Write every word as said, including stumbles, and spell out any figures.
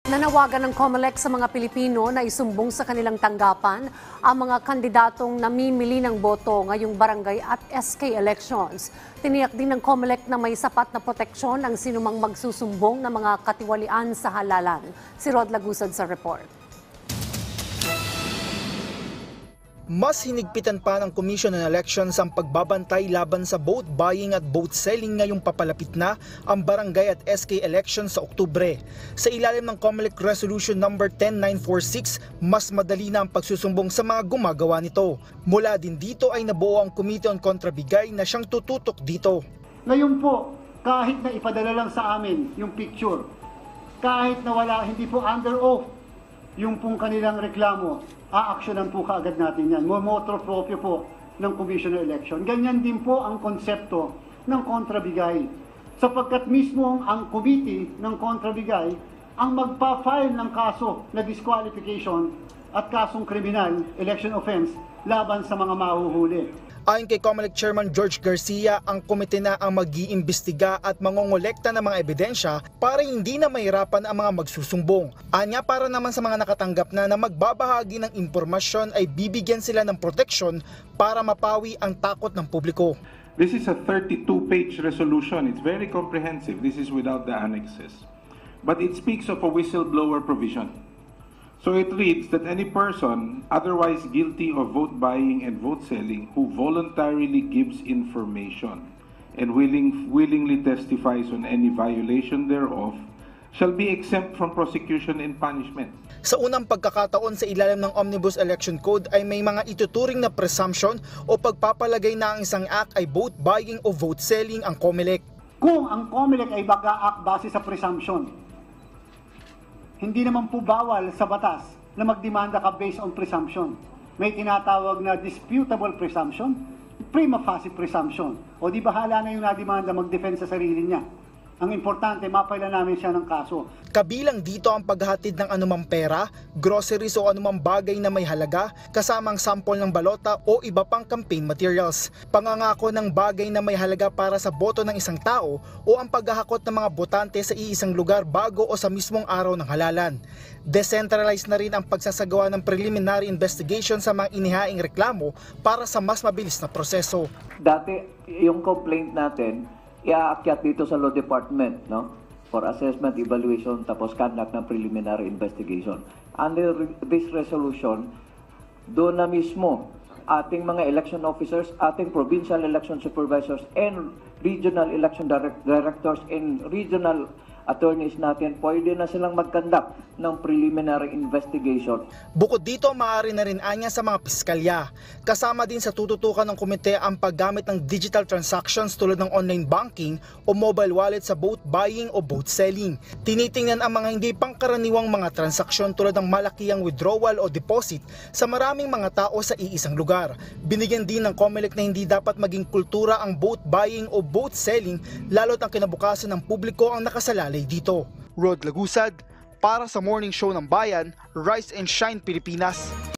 Nanawagan ng COMELEC sa mga Pilipino na isumbong sa kanilang tanggapan ang mga kandidatong namimili ng boto ngayong barangay at S K elections. Tiniyak din ng COMELEC na may sapat na proteksyon ang sinumang magsusumbong ng mga katiwalian sa halalan. Si Rod Lagusad sa report. Mas hinigpitan pa ng Commission on Elections ang pagbabantay laban sa vote buying at vote selling ngayong papalapit na ang barangay at S K elections sa Oktubre. Sa ilalim ng COMELEC Resolution number ten nine four six, mas madali na ang pagsusumbong sa mga gumagawa nito. Mula din dito ay nabuo ang Committee on Kontrabigay na siyang tututok dito. Ngayon po, kahit na ipadala lang sa amin yung picture, kahit na wala, hindi po under oath yung pong kanilang reklamo, aaksyonan po kaagad natin yan. Motor proprio po ng Commission on Election. Ganyan din po ang konsepto ng kontrabigay. Sapagkat mismo ang committee ng kontrabigay ang magpa-file ng kaso na disqualification at kasong kriminal, election offense, laban sa mga mahuhuli. Ayon kay COMELEC Chairman George Garcia, ang komite na ang mag-iimbestiga at mangongolekta ng mga ebidensya para hindi na mahirapan ang mga magsusumbong. Anya, para naman sa mga nakatanggap na na magbabahagi ng impormasyon ay bibigyan sila ng proteksyon para mapawi ang takot ng publiko. This is a thirty-two page resolution. It's very comprehensive. This is without the annexes. But it speaks of a whistleblower provision. So it reads that any person otherwise guilty of vote buying and vote selling who voluntarily gives information and willing, willingly testifies on any violation thereof shall be exempt from prosecution and punishment. Sa unang pagkakataon sa ilalim ng Omnibus Election Code ay may mga ituturing na presumption o pagpapalagay na ang isang act ay vote buying o vote selling ang COMELEC. Kung ang COMELEC ay mag-a-act base sa presumption, hindi naman po bawal sa batas na magdemanda ka based on presumption. May tinatawag na disputable presumption, prima facie presumption. O di bahala na yung nademanda mag-defend sa sarili niya. Ang importante, mapaila namin siya ng kaso. Kabilang dito ang paghahatid ng anumang pera, groceries o anumang bagay na may halaga, kasamang sample ng balota o iba pang campaign materials. Pangangako ng bagay na may halaga para sa boto ng isang tao o ang paghahakot ng mga botante sa iisang lugar bago o sa mismong araw ng halalan. Decentralized na rin ang pagsasagawa ng preliminary investigation sa mga inihaing reklamo para sa mas mabilis na proseso. Dati, yung complaint natin, iaakyat dito sa Law Department, no? For assessment, evaluation, tapos conduct ng preliminary investigation. Under this resolution, doon na mismo ating mga election officers, ating provincial election supervisors, and regional election direct directors and regional attorneys natin, pwede na silang mag-conduct ng preliminary investigation. Bukod dito, maaari na rin anya sa mga piskalya. Kasama din sa tututukan ng komite ang paggamit ng digital transactions tulad ng online banking o mobile wallet sa vote buying o vote selling. Tinitingnan ang mga hindi pangkaraniwang mga transaksyon tulad ng malakihang withdrawal o deposit sa maraming mga tao sa iisang lugar. Binigyan din ng COMELEC na hindi dapat maging kultura ang vote buying o vote selling, lalo't ang kinabukasan ng publiko ang nakasalalay dito. Rod Lagusad para sa Morning Show ng Bayan, Rise and Shine Pilipinas.